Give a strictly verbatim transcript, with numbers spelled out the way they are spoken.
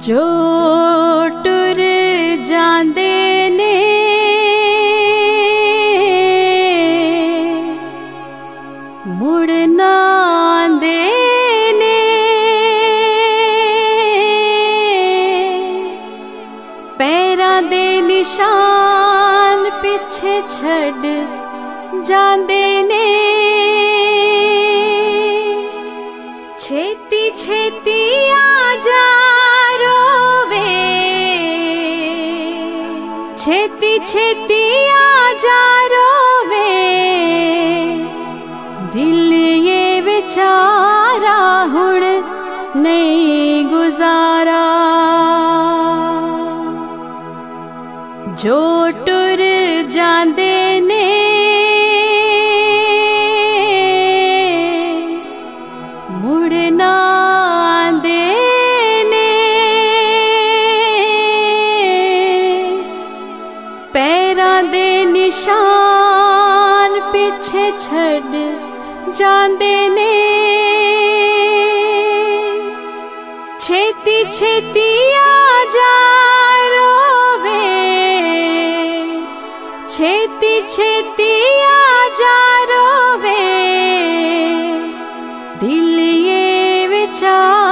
जो टुर जांदे ने मुड़ना आंदे ने, पैरां दे निशान पिछे छड़ जांदे ने। छेती छेती आ जा रोवे, छेती छेती आ जा रोवे, दिल ये बेचारा हुण नहीं गुजारा। जो टुर जांदे ने मुड़ना आंदे ने, पैरां दे निशान पिछे छड़ जांदे ने। छेती छेती आ जा रोवे, छेती छेती आ जा रोवे, दिल ये बेचारा